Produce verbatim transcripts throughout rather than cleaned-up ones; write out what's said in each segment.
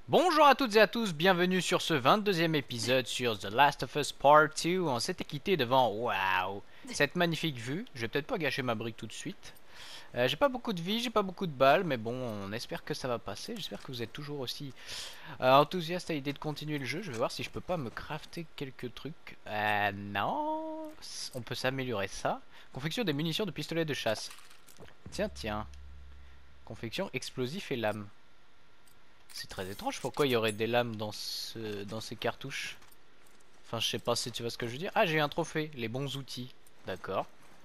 Bonjour à toutes et à tous, bienvenue sur ce vingt-deuxième épisode sur The Last of Us Part deux. On s'était quitté devant, waouh, cette magnifique vue. Je vais peut-être pas gâcher ma brique tout de suite. Euh, j'ai pas beaucoup de vie, j'ai pas beaucoup de balles, mais bon, on espère que ça va passer. J'espère que vous êtes toujours aussi euh, enthousiaste à l'idée de continuer le jeu. Je vais voir si je peux pas me crafter quelques trucs. Euh, non, on peut s'améliorer ça. Confection des munitions de pistolet de chasse. Tiens, tiens. Confection explosif et lames. C'est très étrange, pourquoi il y aurait des lames dans, ce, dans ces cartouches? Enfin, je sais pas si tu vois ce que je veux dire. Ah, j'ai eu un trophée, les bons outils. D'accord.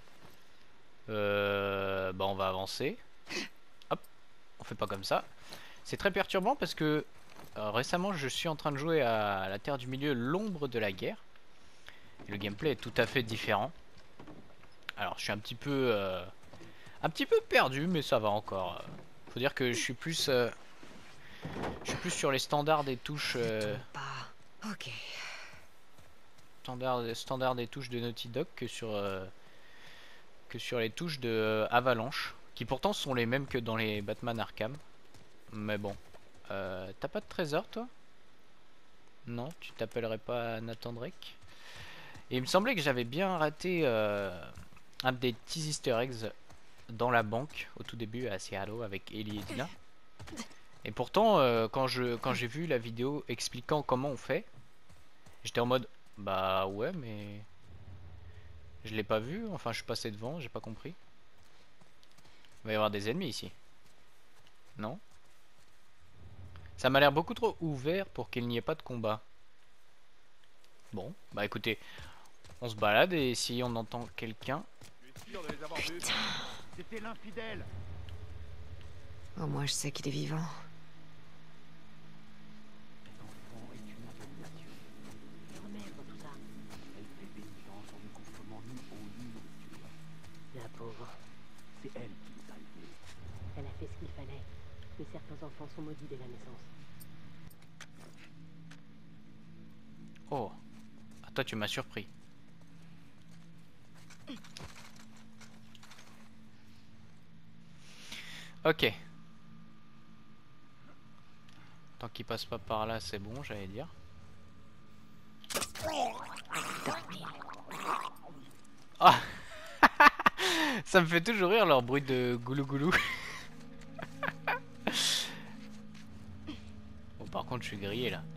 Euh, bah, on va avancer. Hop, on fait pas comme ça. C'est très perturbant parce que euh, récemment, je suis en train de jouer à la Terre du Milieu, l'ombre de la guerre. Et le gameplay est tout à fait différent. Alors, je suis un petit peu, euh, un petit peu perdu, mais ça va encore. Faut dire que je suis plus, euh, je suis plus sur les standards des touches. Euh, pas. Ok. Standard, standard des touches de Naughty Dog que sur, euh, que sur les touches de euh, Avalanche, qui pourtant sont les mêmes que dans les Batman Arkham. Mais bon, euh, t'as pas de trésor toi? Non, tu t'appellerais pas Nathan Drake? Et il me semblait que j'avais bien raté euh, un des petits easter eggs dans la banque au tout début à Seattle avec Ellie et Dina. Et pourtant, euh, quand je quand j'ai vu la vidéo expliquant comment on fait, j'étais en mode bah ouais, mais je l'ai pas vu, enfin je suis passé devant, j'ai pas compris. Il va y avoir des ennemis ici. Non? Ça m'a l'air beaucoup trop ouvert pour qu'il n'y ait pas de combat. Bon, bah écoutez, on se balade et si on entend quelqu'un... Putain. C'était l'infidèle. Au moins je sais qu'il est vivant. Cet enfant est une abomination. Remettre tout ça. Elle fait pénitence en ne consommant ni eau ni nourriture. La pauvre. C'est elle qui nous a aidés. Elle a fait ce qu'il fallait. Mais certains enfants sont maudits dès la naissance. Oh, ah, toi tu m'as surpris. Ok. Tant qu'il passe pas par là, c'est bon, j'allais dire. Ah. Ça me fait toujours rire leur bruit de goulou goulou. Bon, par contre, je suis grillé là.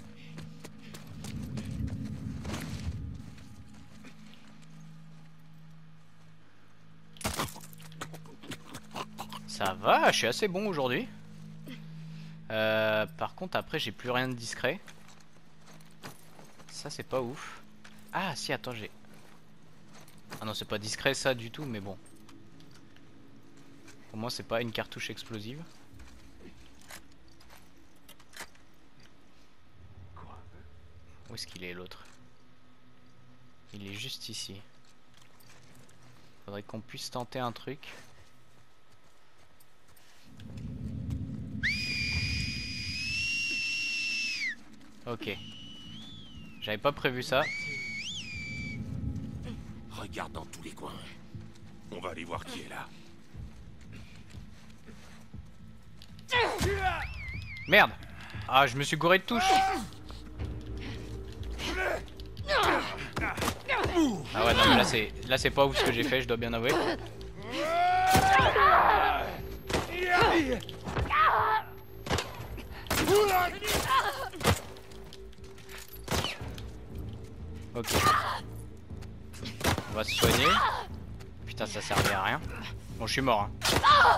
Ça va, je suis assez bon aujourd'hui. Euh, par contre, après, j'ai plus rien de discret. Ça, c'est pas ouf. Ah, si, attends, j'ai... Ah non, c'est pas discret ça du tout, mais bon. Au moins, c'est pas une cartouche explosive. Quoi? Où est-ce qu'il est l'autre? Il est juste ici. Faudrait qu'on puisse tenter un truc. Ok. J'avais pas prévu ça. Regarde dans tous les coins. On va aller voir qui est là. Merde! Ah, je me suis gouré de touche! Ah ouais, non mais là c'est là c'est pas ouf ce que j'ai fait, je dois bien avouer. Ok. On va se soigner. Putain, ça servait à rien. Bon, je suis mort. Hein.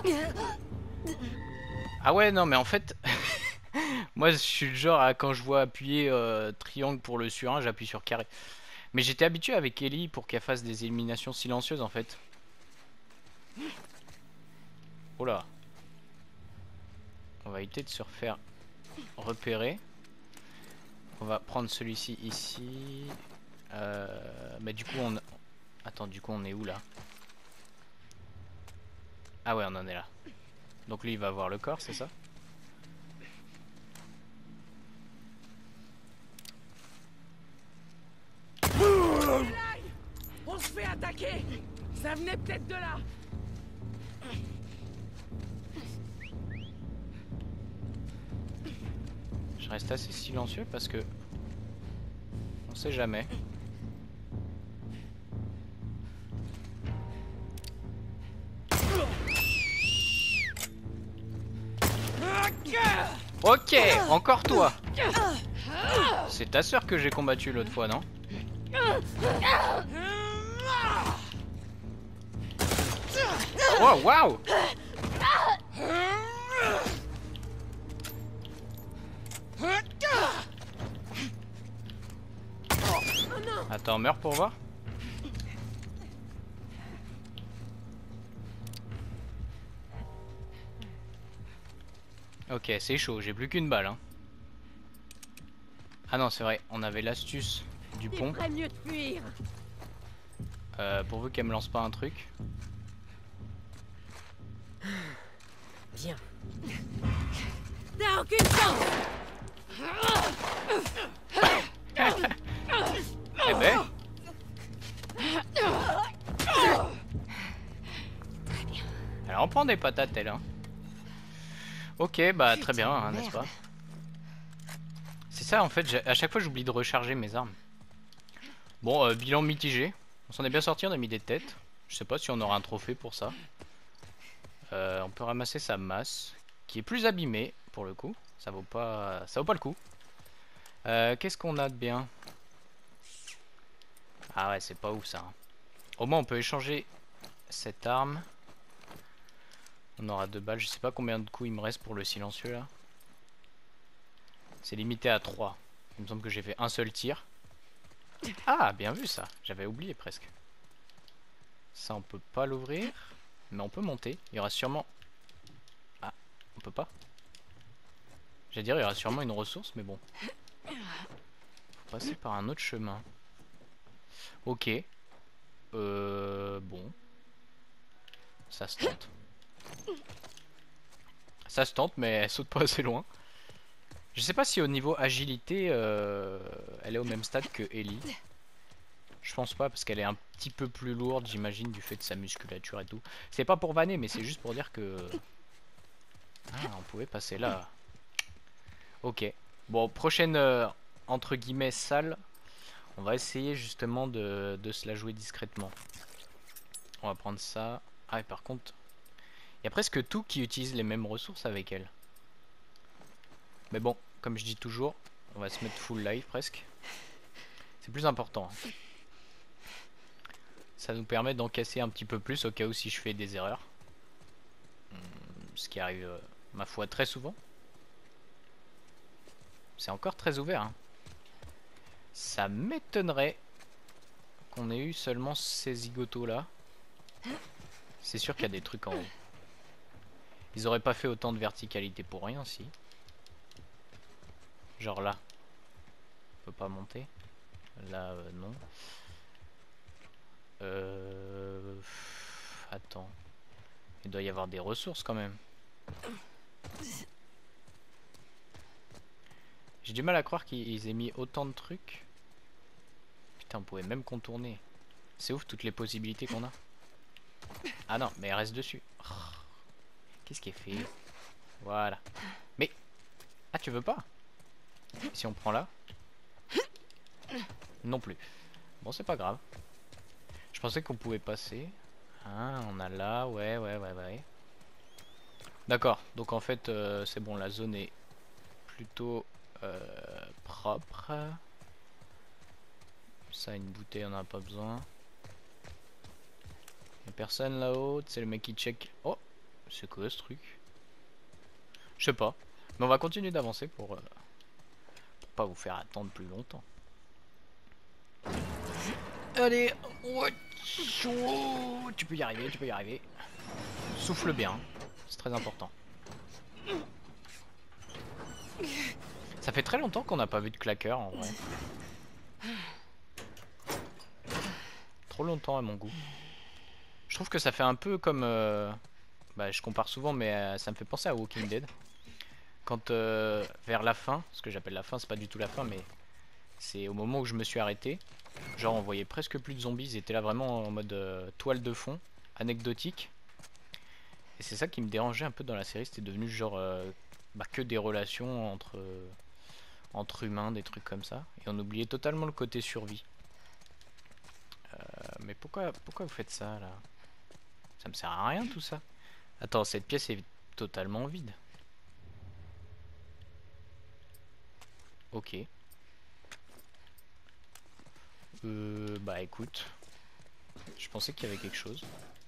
Ah ouais, non mais en fait... Moi je suis le genre à quand je vois appuyer euh, triangle pour le surin, j'appuie sur carré. Mais j'étais habitué avec Ellie pour qu'elle fasse des éliminations silencieuses en fait. Oh là. On va éviter de se refaire repérer. On va prendre celui-ci ici. Euh, mais du coup on... Attends, du coup on est où là? Ah ouais, on en est là. Donc lui il va avoir le corps, c'est ça? On se fait attaquer. Ça venait peut-être de là. Je reste assez silencieux parce que on sait jamais. Ok, encore toi. C'est ta sœur que j'ai combattu l'autre fois, non? Oh, waouh! Attends, meurs pour voir. Ok, c'est chaud, j'ai plus qu'une balle. Hein. Ah non, c'est vrai, on avait l'astuce du pont. Il ferait mieux de fuir. Euh, pourvu qu'elle me lance pas un truc. Bien. T'as aucune chance. Eh ben. Elle en prend des patates, elle. Hein. Ok, bah très bien, hein, n'est-ce pas? C'est ça, en fait, à chaque fois j'oublie de recharger mes armes. Bon, euh, bilan mitigé. On s'en est bien sorti, on a mis des têtes. Je sais pas si on aura un trophée pour ça. Euh, on peut ramasser sa masse, qui est plus abîmée, pour le coup. Ça vaut pas, ça vaut pas le coup. Euh, Qu'est-ce qu'on a de bien? Ah ouais, c'est pas ouf ça. Hein. Au moins on peut échanger cette arme. On aura deux balles. Je sais pas combien de coups il me reste pour le silencieux là. C'est limité à trois. Il me semble que j'ai fait un seul tir. Ah, bien vu ça. J'avais oublié presque. Ça on peut pas l'ouvrir. Mais on peut monter. Il y aura sûrement... Ah, on peut pas. J'allais dire il y aura sûrement une ressource mais bon. Faut passer par un autre chemin. Ok. Euh... Bon. Ça se tente. Ça se tente mais elle saute pas assez loin. Je sais pas si au niveau agilité euh, elle est au même stade que Ellie. Je pense pas parce qu'elle est un petit peu plus lourde j'imagine du fait de sa musculature et tout. C'est pas pour vanner mais c'est juste pour dire que... Ah on pouvait passer là. Ok. Bon prochaine euh, entre guillemets salle. On va essayer justement de, de se la jouer discrètement. On va prendre ça. Ah et par contre... Il y a presque tout qui utilise les mêmes ressources avec elle. Mais bon, comme je dis toujours, on va se mettre full life presque. C'est plus important. Ça nous permet d'encaisser un petit peu plus au cas où si je fais des erreurs. Ce qui arrive, euh, ma foi, très souvent. C'est encore très ouvert. Hein. Ça m'étonnerait qu'on ait eu seulement ces zigotos là. C'est sûr qu'il y a des trucs en haut. Ils auraient pas fait autant de verticalité pour rien si. Genre là. On peut pas monter. Là euh, non. Euh... Attends. Il doit y avoir des ressources quand même. J'ai du mal à croire qu'ils aient mis autant de trucs. Putain on pouvait même contourner. C'est ouf toutes les possibilités qu'on a. Ah non mais elle reste dessus. Oh. Qu'est-ce qui est fait? Voilà. Mais... Ah tu veux pas? Si on prend là? Non plus. Bon c'est pas grave. Je pensais qu'on pouvait passer. Ah on a là, ouais ouais ouais ouais. D'accord, donc en fait euh, c'est bon la zone est plutôt euh, propre. Ça une bouteille on en a pas besoin. Y'a personne là-haut, c'est le mec qui check. Oh! C'est quoi ce truc? Je sais pas. Mais on va continuer d'avancer pour, euh, pour pas vous faire attendre plus longtemps. Allez, tu peux y arriver, tu peux y arriver. Souffle bien, c'est très important. Ça fait très longtemps qu'on n'a pas vu de claqueur en vrai. Trop longtemps à mon goût. Je trouve que ça fait un peu comme... Euh, bah, je compare souvent mais euh, ça me fait penser à Walking Dead. Quand euh, vers la fin, ce que j'appelle la fin c'est pas du tout la fin mais c'est au moment où je me suis arrêté. Genre on voyait presque plus de zombies, ils étaient là vraiment en mode euh, toile de fond, anecdotique. Et c'est ça qui me dérangeait un peu dans la série, c'était devenu genre euh, bah, que des relations entre, euh, entre humains, des trucs comme ça. Et on oubliait totalement le côté survie. Euh, mais pourquoi, pourquoi vous faites ça là? Ça me sert à rien tout ça. Attends, cette pièce est totalement vide. Ok. Euh, bah écoute. Je pensais qu'il y avait quelque chose.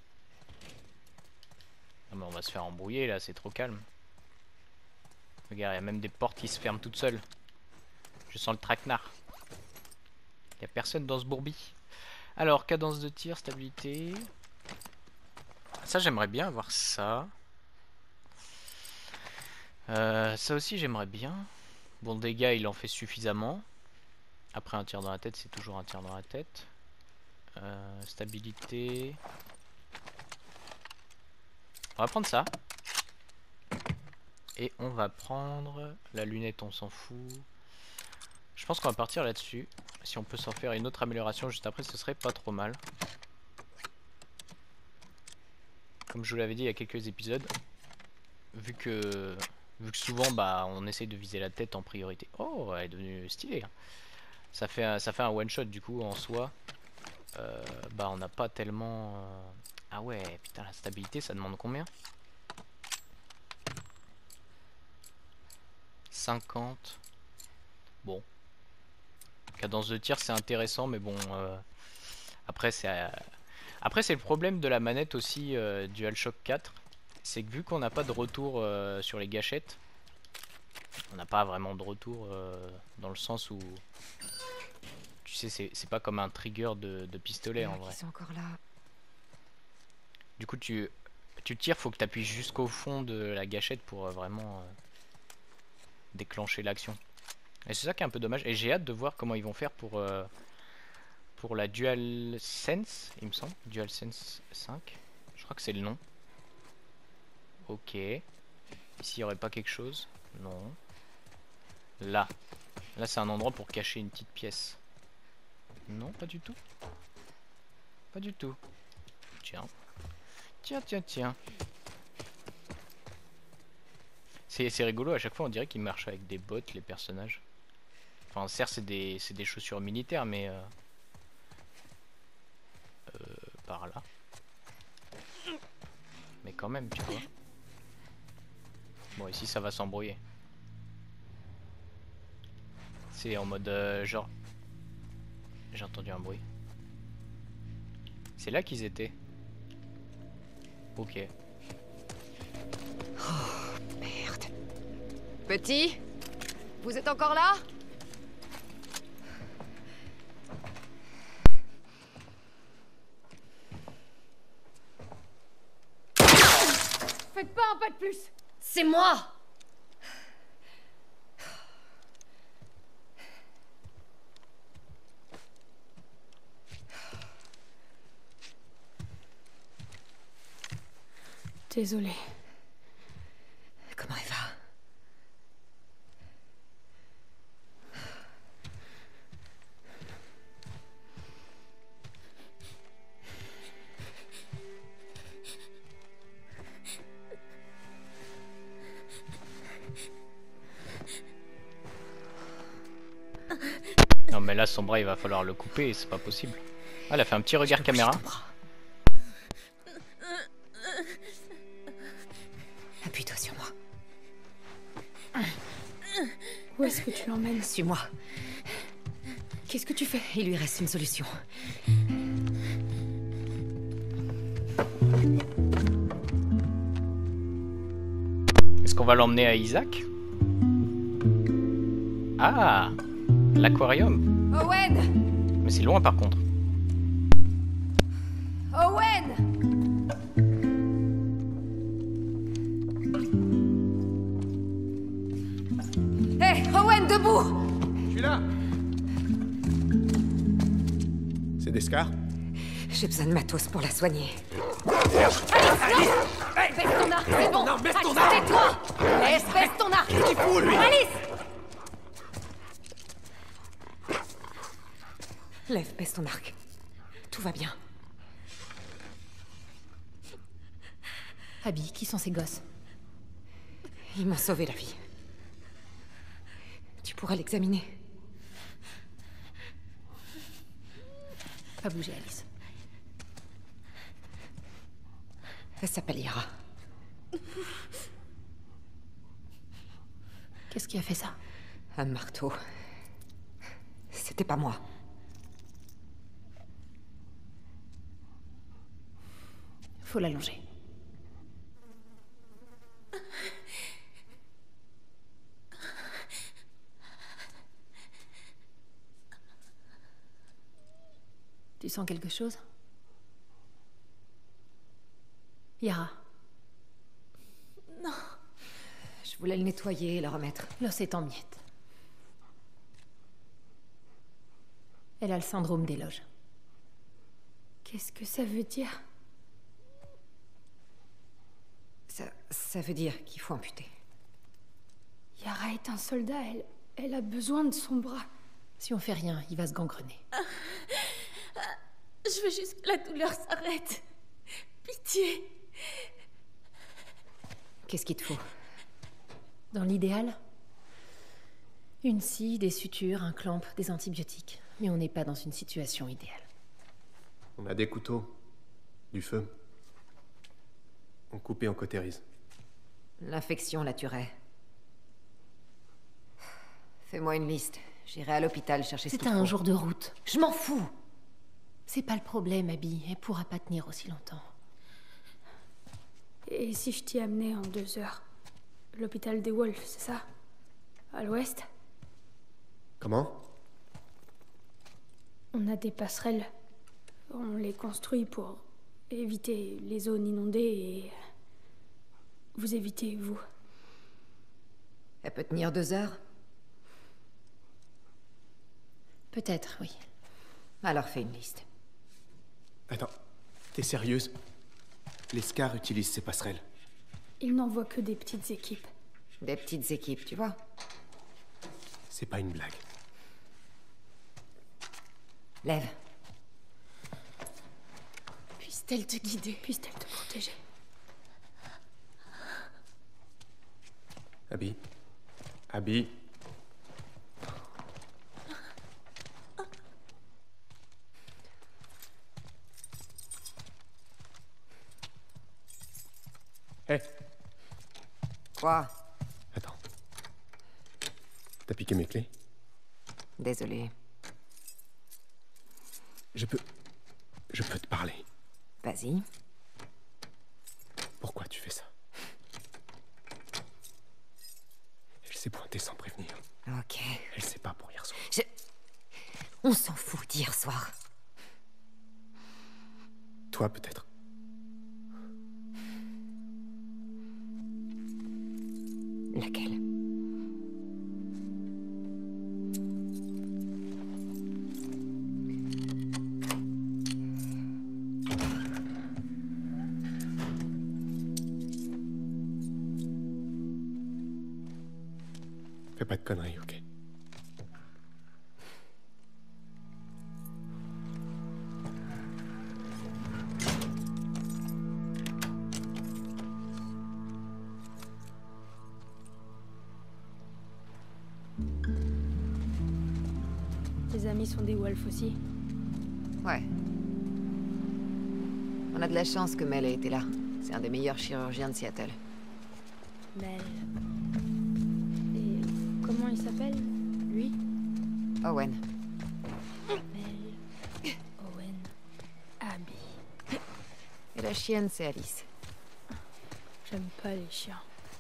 Ah mais on va se faire embrouiller là, c'est trop calme. Regarde, il y a même des portes qui se ferment toutes seules. Je sens le traquenard. Il n'y a personne dans ce bourbi. Alors, cadence de tir, stabilité. Ça, j'aimerais bien avoir ça. Euh, ça aussi, j'aimerais bien. Bon, dégâts, il en fait suffisamment. Après, un tir dans la tête, c'est toujours un tir dans la tête. Euh, stabilité. On va prendre ça. Et on va prendre la lunette, on s'en fout. Je pense qu'on va partir là-dessus. Si on peut s'en faire une autre amélioration juste après, ce serait pas trop mal. Comme je vous l'avais dit il y a quelques épisodes, vu que vu que souvent bah on essaye de viser la tête en priorité. Oh, elle est devenue stylée. Hein. Ça fait un, ça fait un one shot du coup en soi. Euh, bah on n'a pas tellement. Euh... Ah ouais, putain la stabilité ça demande combien? cinquante. Bon. Cadence de tir c'est intéressant mais bon euh, après c'est euh, après c'est le problème de la manette aussi euh, DualShock quatre, c'est que vu qu'on n'a pas de retour euh, sur les gâchettes, on n'a pas vraiment de retour euh, dans le sens où tu sais c'est pas comme un trigger de, de pistolet en vrai. Ils sont encore là. Du coup tu tu tires, faut que tu appuies jusqu'au fond de la gâchette pour euh, vraiment euh, déclencher l'action. Et c'est ça qui est un peu dommage. Et j'ai hâte de voir comment ils vont faire pour euh, pour la DualSense, il me semble. DualSense cinq. Je crois que c'est le nom. Ok. Ici, il n'y aurait pas quelque chose? Non. Là. Là, c'est un endroit pour cacher une petite pièce. Non, pas du tout. Pas du tout. Tiens. Tiens, tiens, tiens. C'est rigolo, à chaque fois on dirait qu'ils marchent avec des bottes, les personnages. Enfin, certes, c'est des, des chaussures militaires, mais... Euh, euh, par là. Mais quand même, tu vois. Bon, ici, ça va s'embrouiller. C'est en mode euh, genre... J'ai entendu un bruit. C'est là qu'ils étaient. Ok. Oh, merde. Petit, vous êtes encore là? Faites pas un pas de plus. C'est moi! Désolée. Comment elle va? Non mais là son bras il va falloir le couper, c'est pas possible. Ah, elle a fait un petit regard caméra. Appuie-toi sur moi. Où est-ce que tu l'emmènes? Suis-moi. Qu'est-ce que tu fais? Il lui reste une solution. Est-ce qu'on va l'emmener à Isaac? Ah, l'aquarium. Owen! Mais c'est loin par contre. Owen! Hé, hey, Owen, debout! Je suis là. C'est des scars? J'ai besoin de matos pour la soigner. Alice, non! Baisse ton arc, c'est bon! Non, baisse ton Alice, arc! tais-toi! Laisse, baisse ton arc! Qu'est-ce qu'il fout, lui? Alice! Lève, baisse ton arc. Tout va bien. Abby, qui sont ces gosses? Ils m'ont sauvé la vie. Tu pourras l'examiner. Pas bouger, Alice. Elle s'appelle Yara. Qu'est-ce qui a fait ça? Un marteau. C'était pas moi. Faut l'allonger. Tu sens quelque chose? Yara, Je voulais le nettoyer et le remettre. l'os est en miettes. Elle a le syndrome des loges. Qu'est-ce que ça veut dire? Ça, ça veut dire qu'il faut amputer. Yara est un soldat, elle, elle a besoin de son bras. Si on fait rien, il va se gangrener. Je veux juste que la douleur s'arrête. Pitié. Qu'est-ce qu'il te faut? Dans l'idéal, une scie, des sutures, un clamp, des antibiotiques. Mais on n'est pas dans une situation idéale. On a des couteaux, du feu. On coupe et on cautérise. L'infection la tuerait. Fais-moi une liste. J'irai à l'hôpital chercher ce C'est qu'il faut. un jour de route. Je m'en fous. C'est pas le problème, Abby. Elle pourra pas tenir aussi longtemps. Et si je t'y amenais en deux heures? L'hôpital des Wolves, c'est ça? À l'ouest? Comment? On a des passerelles. On les construit pour éviter les zones inondées et... Vous évitez, vous. Elle peut tenir deux heures? Peut-être, oui. Alors fais une liste. Attends, t'es sérieuse? Les Scars utilisent ces passerelles. Ils n'envoient que des petites équipes. Des petites équipes, tu vois? C'est pas une blague. Lève. Puisse-t-elle te guider? Puisse-t-elle te protéger? Abby? Abby? Hé, Quoi? attends. T'as piqué mes clés? Désolée. Je peux... Je peux te parler. Vas-y. Pourquoi tu fais ça? Elle s'est pointée sans prévenir. Ok. Elle sait pas pour hier soir. Je... On s'en fout d'hier soir. Toi, peut-être. Laquelle? Fais pas de conneries, ok? Tes amis sont des Wolves aussi? Ouais. On a de la chance que Mel ait été là. C'est un des meilleurs chirurgiens de Seattle. Mel... Et comment il s'appelle, lui? Owen. Mel... Owen... Abby... Et la chienne, c'est Alice. J'aime pas les chiens.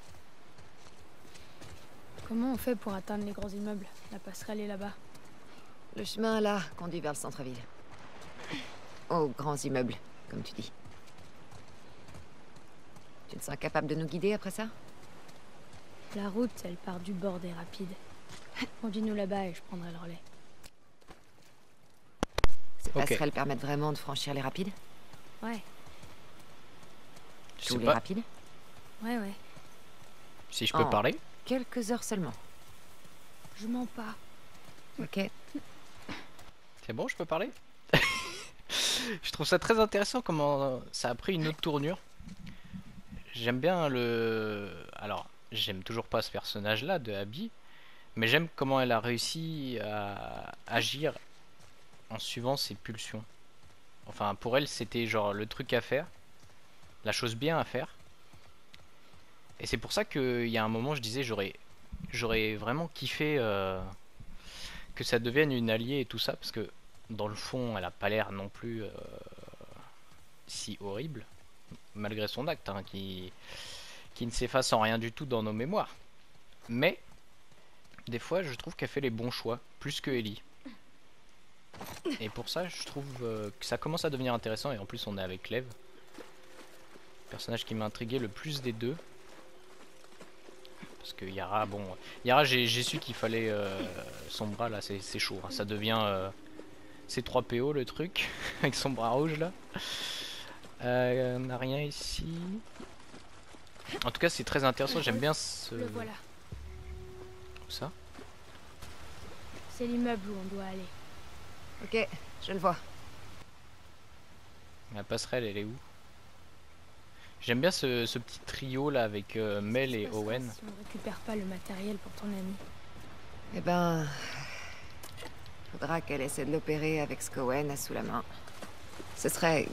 Comment on fait pour atteindre les grands immeubles? La passerelle est là-bas. Le chemin, là, conduit vers le centre-ville. Aux grands immeubles, comme tu dis. Tu te sens capable de nous guider après ça? La route, elle part du bord des rapides. Conduis-nous là-bas et je prendrai le relais. Ces Ok. passerelles permettent vraiment de franchir les rapides? Ouais, Je Tous sais les pas rapides? ouais, ouais. si je peux Oh. parler. Quelques heures seulement. Je mens pas. Ok. C'est bon, je peux parler? Je trouve ça très intéressant comment ça a pris une autre tournure. J'aime bien le... Alors, j'aime toujours pas ce personnage-là de Abby, Mais j'aime comment elle a réussi à agir en suivant ses pulsions. Enfin, pour elle, c'était genre le truc à faire, la chose bien à faire. Et c'est pour ça qu'il y a un moment, je disais, j'aurais j'aurais vraiment kiffé euh, que ça devienne une alliée et tout ça, parce que dans le fond, elle a pas l'air non plus euh, si horrible, malgré son acte, hein, qui, qui ne s'efface en rien du tout dans nos mémoires. Mais, des fois, je trouve qu'elle fait les bons choix, plus que Ellie. Et pour ça, je trouve euh, que ça commence à devenir intéressant, et en plus, on est avec Lev. Personnage qui m'a intrigué le plus des deux. Parce que Yara, bon... Yara, j'ai su qu'il fallait... Euh, son bras, là, c'est chaud. Hein. Ça devient... Euh, C trois P O, le truc. Avec son bras rouge, là. Euh, on n'a rien ici. En tout cas, c'est très intéressant. J'aime bien ce... Le voilà. Où ça? C'est l'immeuble où on doit aller. Ok, je le vois. La passerelle, elle est où? J'aime bien ce, ce petit trio là avec euh, Mel et Owen. Si on récupère pas le matériel pour ton ami. Eh ben... faudra qu'elle essaie de l'opérer avec ce qu'Owen a sous la main. Ce serait...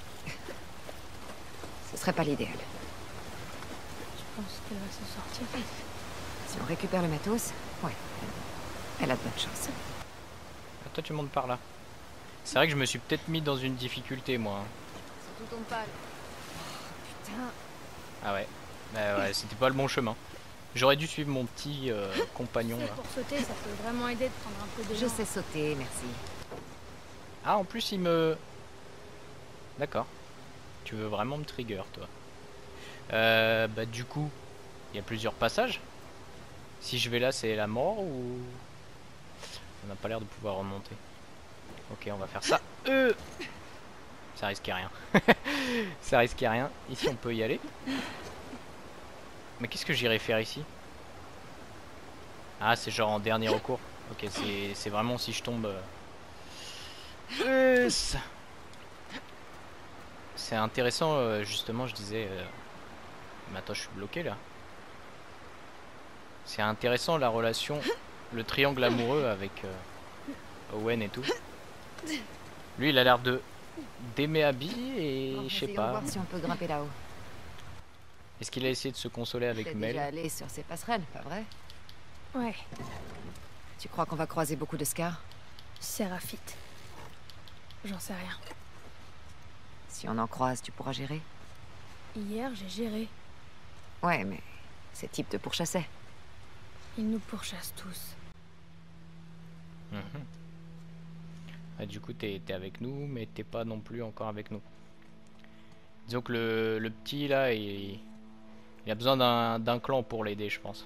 Ce serait pas l'idéal. Je pense qu'elle va s'en sortir. Si on récupère le matos, ouais. Elle a de bonnes chances. Ah, toi tu montes par là. C'est vrai que je me suis peut-être mis dans une difficulté moi. Hein. C'est tout ton pal. Oh, putain. Ah ouais. Bah ouais, c'était pas le bon chemin. J'aurais dû suivre mon petit euh, compagnon là. Pour sauter, ça peut vraiment aider de prendre un peu d'élan. Je sais sauter, merci. Ah en plus il me... D'accord. Tu veux vraiment me trigger toi. Euh, bah du coup, il y a plusieurs passages. Si je vais là c'est la mort ou... On n'a pas l'air de pouvoir remonter. Ok, on va faire ça. Euh ça risquait rien. Ça risquait rien. Ici on peut y aller. Mais qu'est-ce que j'irais faire ici? Ah, c'est genre en dernier recours. Ok, c'est vraiment si je tombe... Euh... C'est intéressant, euh, justement, je disais... Euh... Mais attends, je suis bloqué là. C'est intéressant la relation, le triangle amoureux avec euh, Owen et tout. Lui, il a l'air de d'aimer Abby et Bon, je sais essayons de pas. voir si on peut grimper là-haut. Est-ce qu'il a essayé de se consoler avec T'es Mel? déjà allé sur ces passerelles, pas vrai? Ouais, Tu crois qu'on va croiser beaucoup de scars? Séraphite. J'en sais rien. Si on en croise, tu pourras gérer? Hier, j'ai géré. Ouais, mais ces types te pourchassaient. Ils nous pourchassent tous. Mhm. Ah, du coup, t'es t'es avec nous, mais t'es pas non plus encore avec nous. Disons que le, le petit là, il, il a besoin d'un clan pour l'aider, je pense.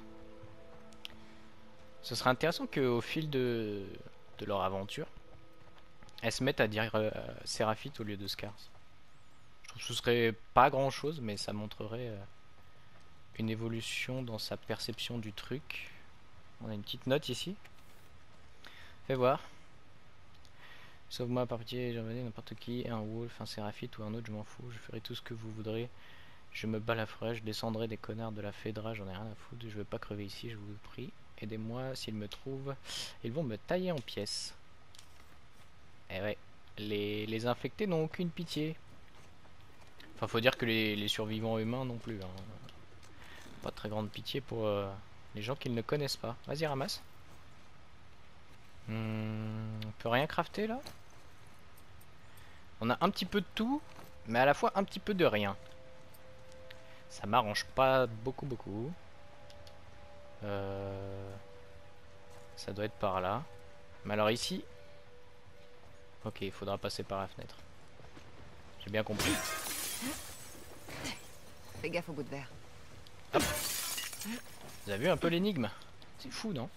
Ce serait intéressant qu'au fil de, de leur aventure, elles se mettent à dire euh, Séraphite au lieu de Scars. Je trouve que ce serait pas grand chose, mais ça montrerait euh, une évolution dans sa perception du truc. On a une petite note ici. Fais voir. Sauve-moi par pitié, j'ai envoyé n'importe qui, un wolf, un séraphite ou un autre, je m'en fous, je ferai tout ce que vous voudrez. Je me balafrerai, je descendrai des connards de la Fedra, j'en ai rien à foutre, je veux pas crever ici, je vous prie. Aidez-moi, s'ils me trouvent, ils vont me tailler en pièces. Eh ouais, les, les infectés n'ont aucune pitié. Enfin, faut dire que les, les survivants humains non plus. Hein. Pas très grande pitié pour euh, les gens qu'ils ne connaissent pas. Vas-y, ramasse. Hmm, on peut rien crafter là? On a un petit peu de tout, mais à la fois un petit peu de rien. Ça m'arrange pas beaucoup beaucoup. Euh, ça doit être par là. Mais alors ici... Ok, il faudra passer par la fenêtre. J'ai bien compris. Fais gaffe au bout de verre. Hop. Vous avez vu un peu l'énigme? C'est fou, non?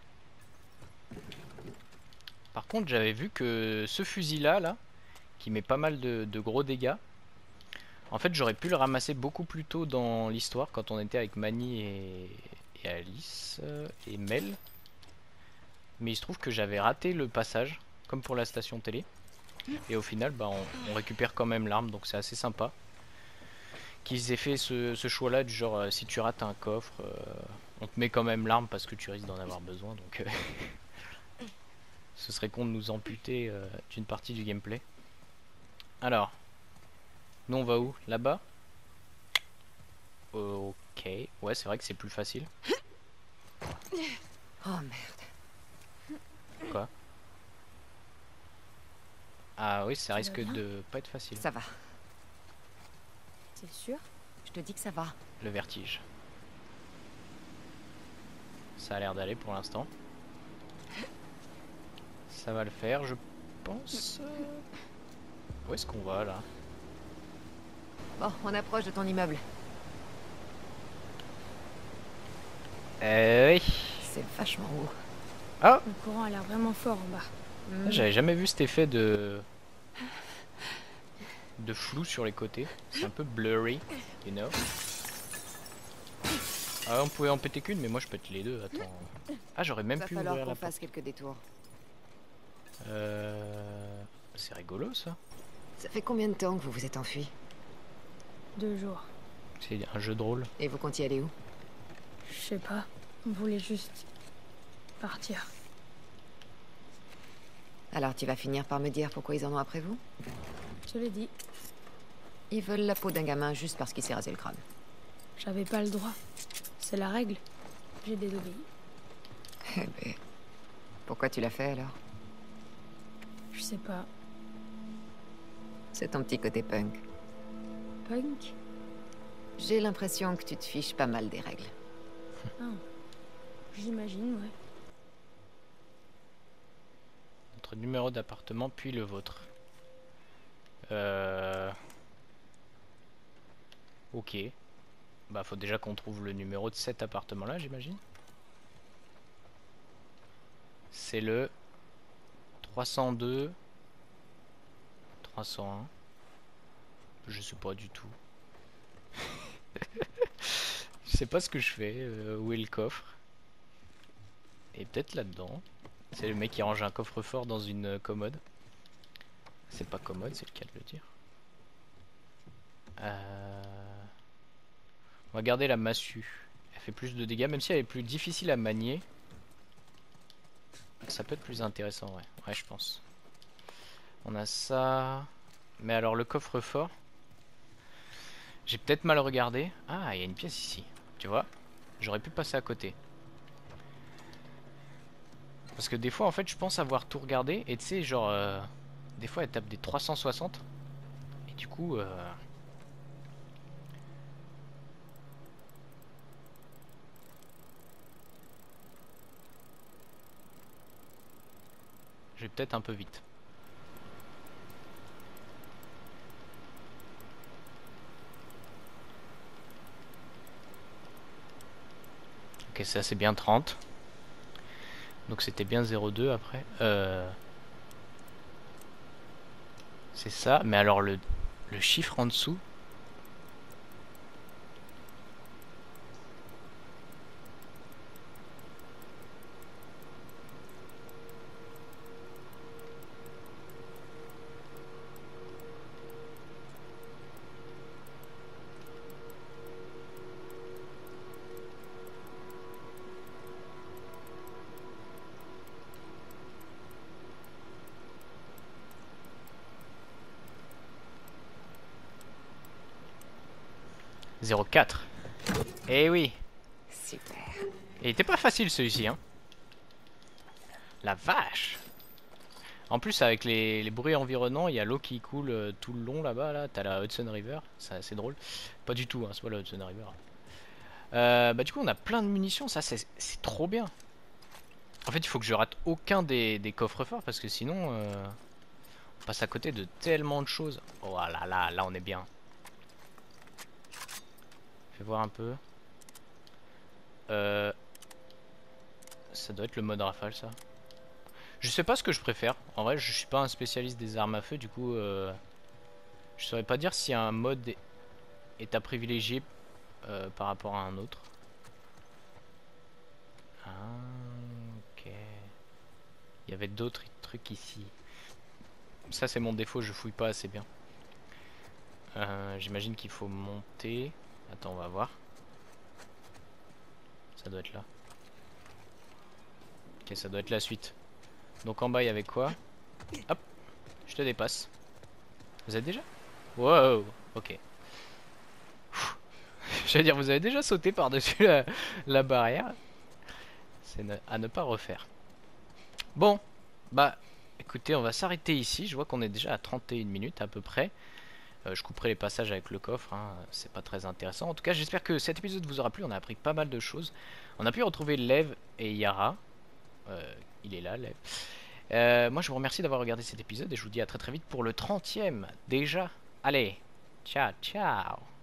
Par contre, j'avais vu que ce fusil-là, là, qui met pas mal de, de gros dégâts, en fait, j'aurais pu le ramasser beaucoup plus tôt dans l'histoire, quand on était avec Manny et, et Alice euh, et Mel. Mais il se trouve que j'avais raté le passage, comme pour la station télé. Et au final, bah, on, on récupère quand même l'arme, donc c'est assez sympa. Qu'ils aient fait ce, ce choix-là, du genre, euh, si tu rates un coffre, euh, On te met quand même l'arme parce que tu risques d'en avoir besoin, donc euh, ce serait con de nous amputer euh, d'une partie du gameplay. Alors, nous on va où? Là-bas? Ok, ouais c'est vrai que c'est plus facile. Oh merde. Quoi? Ah oui, ça va risque bien de pas être facile. Ça va. C'est sûr? Je te dis que ça va. Le vertige. Ça a l'air d'aller pour l'instant. Ça va le faire, je pense. Où est-ce qu'on va là? Bon, on approche de ton immeuble. Euh oui. C'est vachement haut. Ah, Le courant a l'air vraiment fort en bas. Hmm. j'avais jamais vu cet effet de de flou sur les côtés. C'est un peu blurry, you know. Ah, on pouvait en péter qu'une, mais moi je pète les deux. Attends. Ah, j'aurais même Va pu falloir ouvrir qu'on la porte. fasse quelques détours. Euh... C'est rigolo ça. Ça fait combien de temps que vous vous êtes enfui? Deux jours. C'est un jeu de rôle. Et vous comptiez aller où? Je sais pas. On voulait juste partir. Alors tu vas finir par me dire pourquoi ils en ont après vous? Je te l'ai dit. Ils veulent la peau d'un gamin juste parce qu'il s'est rasé le crâne. J'avais pas le droit. C'est la règle. J'ai désobéi. Eh ben... Pourquoi tu l'as fait alors? Je sais pas. C'est ton petit côté punk. Punk? J'ai l'impression que tu te fiches pas mal des règles. Ah. J'imagine, ouais. Notre numéro d'appartement, puis le vôtre. Euh... Ok. Bah faut déjà qu'on trouve le numéro de cet appartement là, j'imagine. C'est le trois cent deux trois cent un. Je sais pas du tout. Je sais pas ce que je fais. Euh, où est le coffre? Et peut-être là-dedans. C'est le mec qui range un coffre-fort dans une euh, commode. C'est pas commode, c'est le cas de le dire. Euh... On va garder la massue. Elle fait plus de dégâts, même si elle est plus difficile à manier. Ça peut être plus intéressant, ouais. Ouais, je pense. On a ça. Mais alors le coffre-fort, j'ai peut-être mal regardé. Ah, il y a une pièce ici. Tu vois, j'aurais pu passer à côté. Parce que des fois, en fait, je pense avoir tout regardé. Et tu sais, genre, euh, des fois, elle tape des trois cent soixante. Et du coup, euh, je vais peut-être un peu vite. Ok, ça c'est bien trente. Donc c'était bien zéro deux après. Euh... C'est ça, mais alors le, le chiffre en dessous. zéro quatre. Eh oui. Super. Et il était pas facile celui-ci, hein. La vache. En plus avec les, les bruits environnants, il y a l'eau qui coule euh, tout le long là-bas, là. T'as la Hudson River, c'est assez drôle. Pas du tout, hein, c'est pas la Hudson River. Euh, bah du coup on a plein de munitions, ça c'est trop bien. En fait il faut que je rate aucun des, des coffres forts parce que sinon euh, on passe à côté de tellement de choses. Oh là là, là on est bien. Fais voir un peu. Euh, ça doit être le mode rafale ça. Je sais pas ce que je préfère. En vrai je suis pas un spécialiste des armes à feu, du coup euh, je saurais pas dire si un mode est à privilégier euh, par rapport à un autre. Ah, ok. Il y avait d'autres trucs ici. Ça c'est mon défaut, je fouille pas assez bien. Euh, J'imagine qu'il faut monter. Attends, on va voir. Ça doit être là. Ok, ça doit être la suite. Donc en bas, il y avait quoi? Hop, je te dépasse. Vous êtes déjà? Wow, ok. J'allais dire, vous avez déjà sauté par-dessus la, la barrière. C'est ne, à ne pas refaire. Bon, bah, écoutez, on va s'arrêter ici. Je vois qu'on est déjà à trente et une minutes à peu près. Euh, je couperai les passages avec le coffre, hein. C'est pas très intéressant. En tout cas, j'espère que cet épisode vous aura plu. On a appris pas mal de choses. On a pu retrouver Lev et Yara. Euh, il est là, Lev. Euh, moi, je vous remercie d'avoir regardé cet épisode et je vous dis à très très vite pour le trentième déjà. Allez, ciao, ciao.